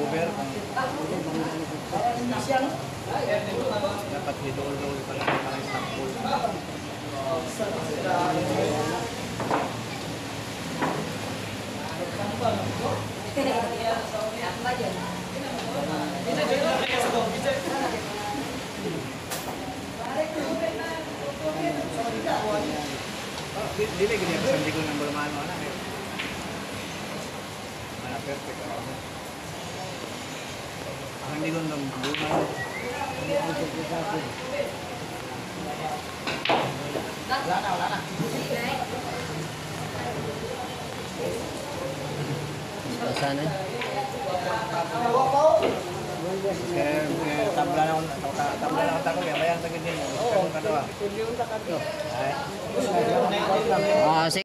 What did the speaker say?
cover kung dapat hidol-hidol pala parang sample. Dili gini ako hindi ko nang bermano na eh. Mana perfect ako. Ang hindi ko nang bermano. Wala na. Sana. Tabla na ako tako kaya bayang tagid din. Oo, kadawa. Ay. Ah,